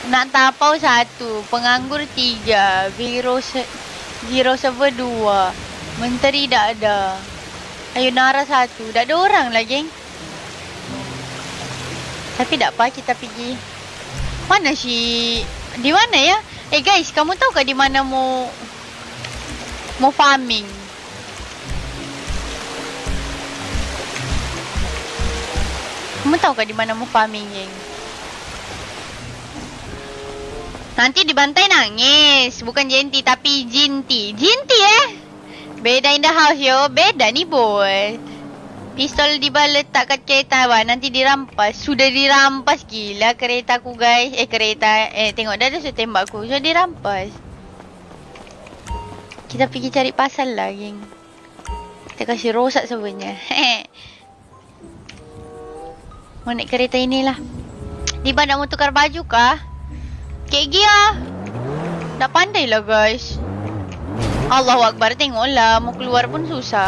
Nak tapau 1, penganggur 3, zero server 2, menteri tak ada. Ayo Nara 1, tak ada orang lah geng. Tapi tak apa, kita pergi. Mana si... Di mana ya? Guys, kamu tahu ke di mana mau farming? Kamu tahu ke di mana mau farming, geng? Nanti dibantai nangis. Bukan Jenti tapi Jinti. Jinti Beda in the house yo. Beda ni boy. Pistol letak kat kereta abang. Nanti dirampas. Sudah dirampas gila kereta ku guys. Kereta. Tengok dah sudah tembak ku. Sudah dirampas. Kita pergi cari pasal lah geng. Kita kasih rosak sebenarnya. Mau naik kereta inilah. Diba nak mau tukar baju kah? Kek Gia. Dah pandai lah guys. Allahu Akbar, tengoklah. Mau keluar pun susah.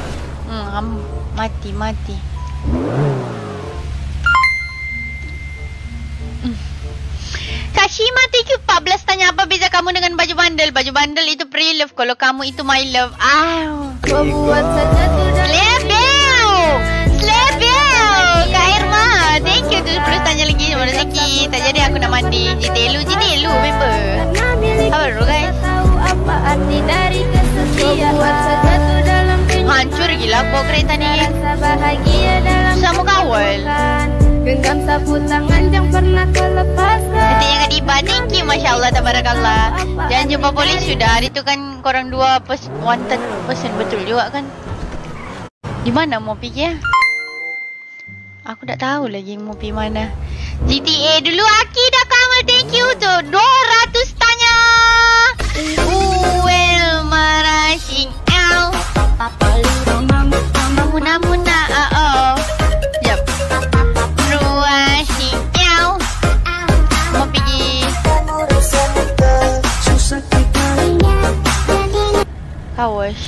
Mati. Kashima thank you 14 tanya apa beza kamu dengan baju bandel. Baju bandel itu pre-love. Kalau kamu itu my love. Buat saja sudah. Slebel Kak Irma, thank you 70 tanya lagi sama rezeki. Tak jadi aku nak mandi. JTLU member. Apa dulu guys? Apa arti dari kesetiaan? Hancur gila bawa kereta ni. Sama kawal. Genggam sapu tangan yang pernah kelepaskan. Nanti yang Adiba, thank you, Masya Allah, tabarakallah. Jangan jumpa polis sudah. Hari tu kan korang 2 wanted person, betul juga kan? Di mana mau pergi ya? Aku tak tahu lagi mau pergi mana. GTA dulu, Aki dah kamal, thank you tu. 200 tanya. Well, marasing out. Muna, Yap. Ruasing out. Mau pergi. Kawash.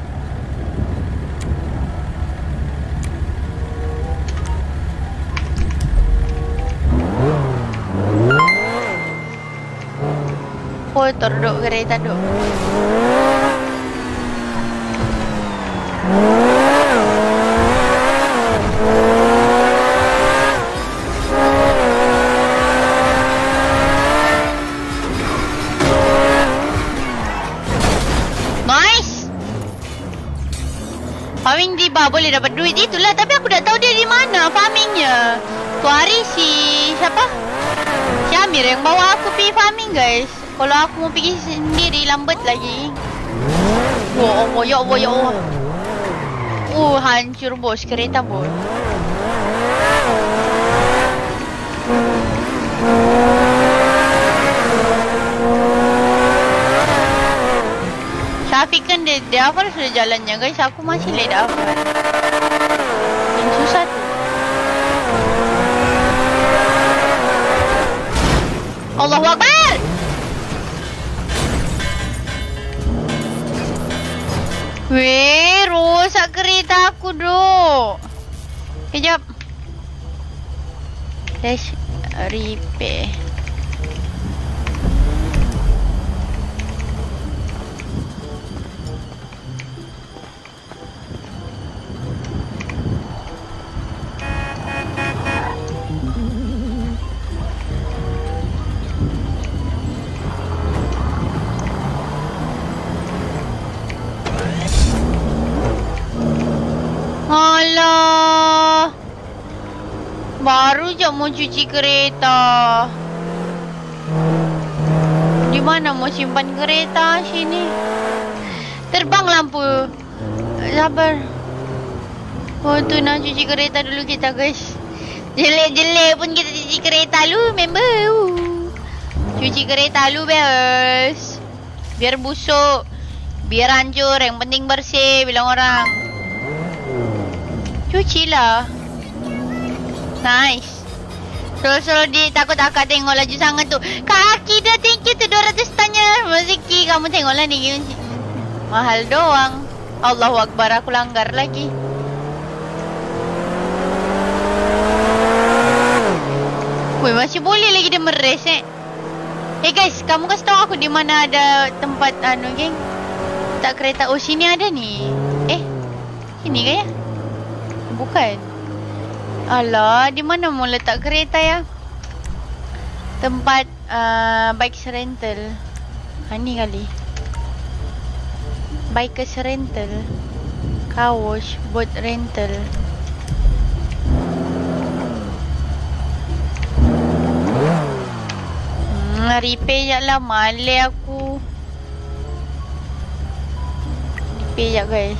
Kotor duk kereta duk. Nice. Farming Diba boleh dapat duit itulah, tapi aku tak tahu dia di mana farmingnya. Tu hari si siapa? Si Amir yang bawa aku pergi farming guys. Kalau aku mau pergi sendiri lambat lagi. Ya Allah. Hancur bos kereta bos. Syafiq kan dia hafal sudah jalannya guys. Aku masih late hafal. Yang susah tu. Allahu Akbar. Weh, rosak kereta aku duk. Kejap. Let's repair. Alah. Baru je mau cuci kereta. Di mana mau simpan kereta sini? Terbang lampu. Sabar. Tu nak cuci kereta dulu kita guys. Jelek-jelek pun kita cuci kereta lu member. Cuci kereta lu bes. Biar busuk. Biar hancur. Yang penting bersih bilang orang. Cucilah. Nice. Selalu dia takut akak tengok laju sangat tu. Kaki dah thank you tu 200 tanya. Rezeki kamu tengoklah ni. Mahal doang. Allahu Akbar, aku langgar lagi. Weh, masih boleh lagi dia meres Guys, kamu kasih tahu aku di mana ada tempat geng. Tak kereta. Oh, sini ada ni. Sini ke ya? Bukan. Alah, di mana mau letak kereta ya? Tempat bike rental. Ni kali. Bike rental. Car wash, boat rental. Repair je lah, malas aku. Repair je guys.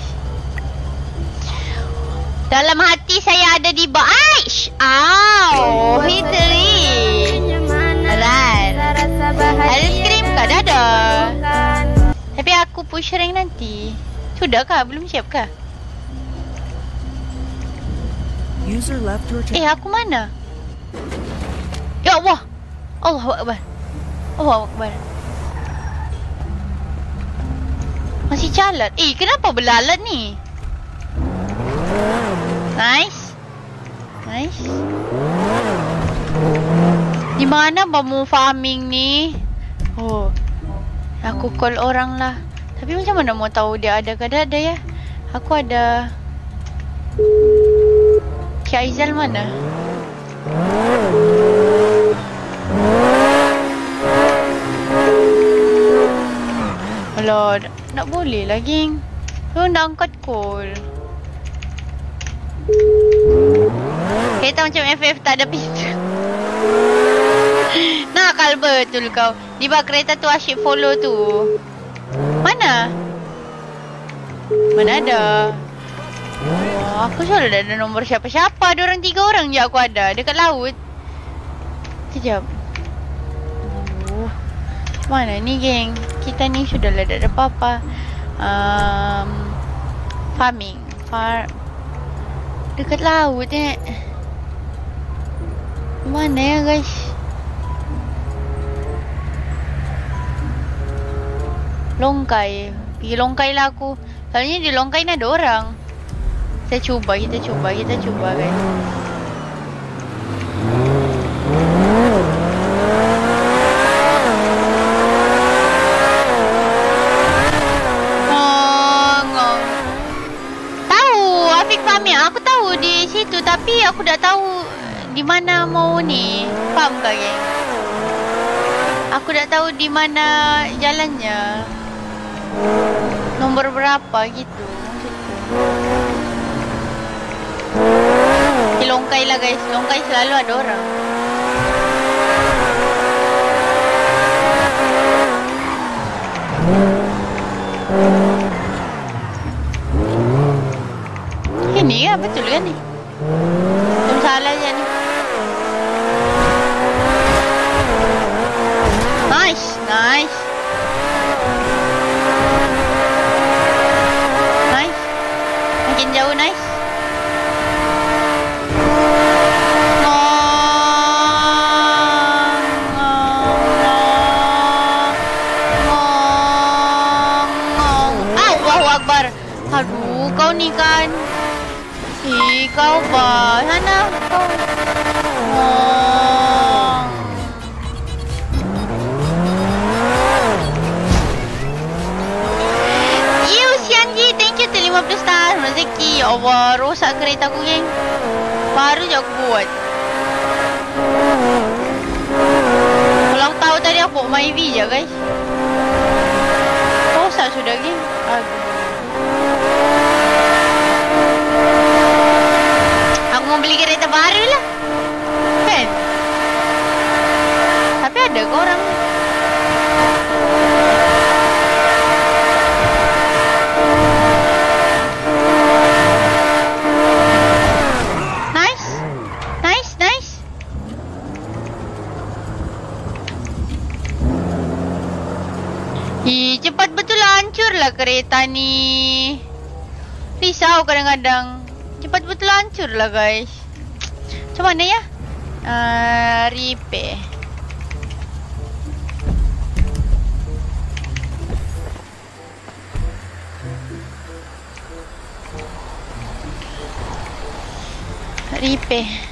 Dalam hati saya ada di Aish. Au, hitri. Alright. Ice cream kah? Dah ada. Tapi aku push rank nanti. Sudah kah? Belum siap kah? User left your channel. Aku mana? Ya Allah. Allahu Akbar. Allahu Akbar. Masih calat. Kenapa belalat ni? Nice. Nice. Di mana mau farming ni? Oh. Aku call orang lah. Tapi macam mana mau tahu dia ada ke ada ya? Aku ada Kak Aizal mana? Alah, nak boleh lah geng. Nak angkat call. Kereta macam FF tak ada pintu. Nakal betul kau. Di bawah kereta tu asyik follow tu. Mana? Mana ada? Oh, aku selalu dah ada nombor siapa-siapa. Diorang 3 orang je aku ada. Dekat laut. Sekejap. Mana ni geng? Kita ni sudah lah tak ada apa-apa. Farming. Dekat laut Mana ya guys? Longkai. Pergi Longkai lah aku. Soalnya di Longkai ni ada orang. Kita cuba guys. Aku tahu di situ tapi aku tak tahu di mana mau ni. Faham ke geng? Aku tak tahu di mana jalannya. Nombor berapa gitu. Di Longkai lah guys. Longkai selalu ada orang. Ini ya betul kan ni? Tak salah je ni. Nice. Makin jauh nice. Allahu Akbar. Aduh, kau ni kan. Kau bah, sana kau. Sianji, thank you to 50 star. Rezeki, ya Allah, rosak kereta aku geng. Baru je aku buat. Kalau aku tahu tadi aku bawa MyV je guys. Rosak sudah geng. Aku mau beli kereta baru lah. Kan? Tapi ada ke orang? Nice. Cepat betul hancur lah kereta ni. Risau kadang-kadang. Cepat betul hancur lah guys. Macam mana ya? Repair. Repair.